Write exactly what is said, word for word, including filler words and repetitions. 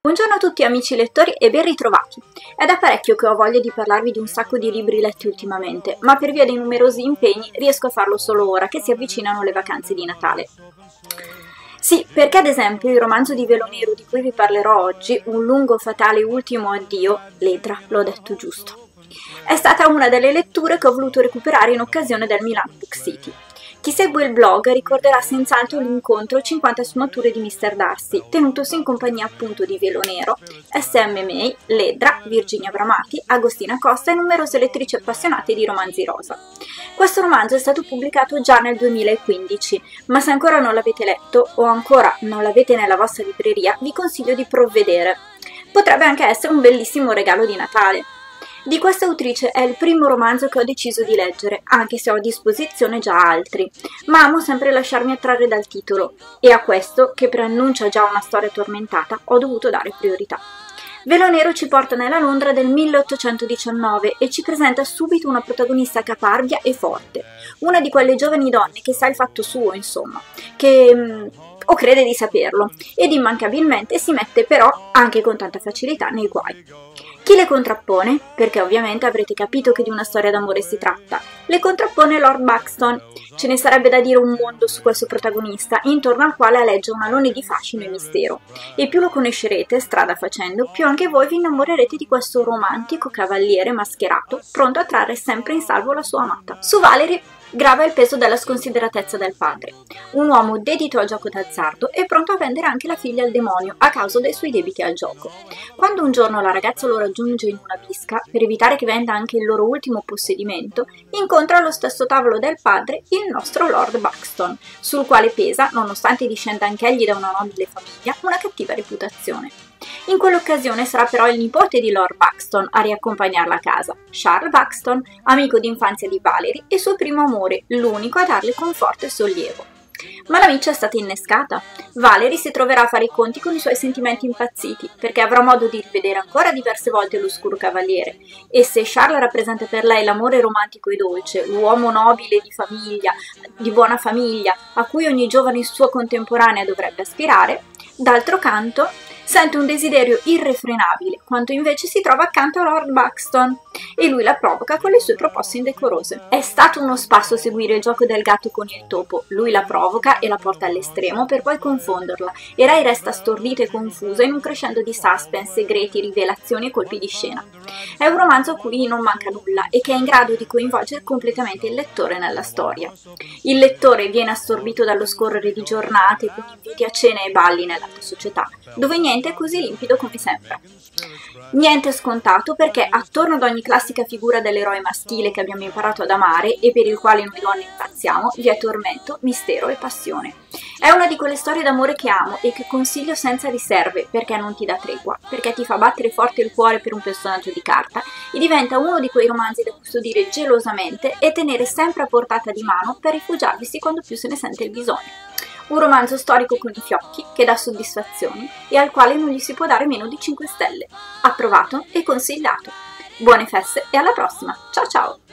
Buongiorno a tutti amici lettori e ben ritrovati! È da parecchio che ho voglia di parlarvi di un sacco di libri letti ultimamente, ma per via dei numerosi impegni riesco a farlo solo ora che si avvicinano le vacanze di Natale. Sì, perché ad esempio il romanzo di Velo Nero di cui vi parlerò oggi, Un lungo fatale ultimo addio, Ledra, l'ho detto giusto, è stata una delle letture che ho voluto recuperare in occasione del Milano Book City. Chi segue il blog ricorderà senz'altro l'incontro cinquanta sfumature di mister Darcy, tenutosi in compagnia appunto di Velo Nero, S M May, Ledra, Virginia Bramati, Agostina Costa e numerose lettrici appassionate di romanzi rosa. Questo romanzo è stato pubblicato già nel duemilaquindici, ma se ancora non l'avete letto o ancora non l'avete nella vostra libreria, vi consiglio di provvedere. Potrebbe anche essere un bellissimo regalo di Natale. Di questa autrice è il primo romanzo che ho deciso di leggere, anche se ho a disposizione già altri, ma amo sempre lasciarmi attrarre dal titolo, e a questo, che preannuncia già una storia tormentata, ho dovuto dare priorità. Velo Nero ci porta nella Londra del milleottocentodiciannove e ci presenta subito una protagonista caparbia e forte, una di quelle giovani donne che sa il fatto suo, insomma, che... o crede di saperlo, ed immancabilmente si mette però, anche con tanta facilità, nei guai. Chi le contrappone? Perché ovviamente avrete capito che di una storia d'amore si tratta. Le contrappone Lord Buxton. Ce ne sarebbe da dire un mondo su questo protagonista, intorno al quale aleggia un alone di fascino e mistero. E più lo conoscerete, strada facendo, più anche voi vi innamorerete di questo romantico cavaliere mascherato, pronto a trarre sempre in salvo la sua amata. Su Valerie grava il peso della sconsideratezza del padre, un uomo dedito al gioco d'azzardo e pronto a vendere anche la figlia al demonio a causa dei suoi debiti al gioco. Quando un giorno la ragazza lo raggiunge in una bisca, per evitare che venda anche il loro ultimo possedimento, incontra allo stesso tavolo del padre il nostro Lord Buxton, sul quale pesa, nonostante discenda anch'egli da una nobile famiglia, una cattiva reputazione. In quell'occasione sarà però il nipote di Lord Buxton a riaccompagnarla a casa, Charles Buxton, amico d'infanzia di Valerie e suo primo amore, l'unico a darle conforto e sollievo. Ma la miccia è stata innescata. Valerie si troverà a fare i conti con i suoi sentimenti impazziti, perché avrà modo di rivedere ancora diverse volte l'oscuro cavaliere, e se Charles rappresenta per lei l'amore romantico e dolce, l'uomo nobile di famiglia, di buona famiglia, a cui ogni giovane sua contemporanea dovrebbe aspirare, d'altro canto sente un desiderio irrefrenabile, quanto invece si trova accanto a Lord Buxton, e lui la provoca con le sue proposte indecorose. È stato uno spasso seguire il gioco del gatto con il topo, lui la provoca e la porta all'estremo per poi confonderla, e lei resta stordita e confusa in un crescendo di suspense, segreti, rivelazioni e colpi di scena. È un romanzo a cui non manca nulla e che è in grado di coinvolgere completamente il lettore nella storia. Il lettore viene assorbito dallo scorrere di giornate con inviti a cene e balli nell'alta società, dove niente è così limpido come sembra. Niente scontato, perché attorno ad ogni classica figura dell'eroe maschile che abbiamo imparato ad amare e per il quale noi donne impazziamo, vi è tormento, mistero e passione. È una di quelle storie d'amore che amo e che consiglio senza riserve, perché non ti dà tregua, perché ti fa battere forte il cuore per un personaggio di carta e diventa uno di quei romanzi da custodire gelosamente e tenere sempre a portata di mano per rifugiarvisi quando più se ne sente il bisogno. Un romanzo storico con i fiocchi, che dà soddisfazioni e al quale non gli si può dare meno di cinque stelle. Approvato e consigliato. Buone feste e alla prossima! Ciao ciao!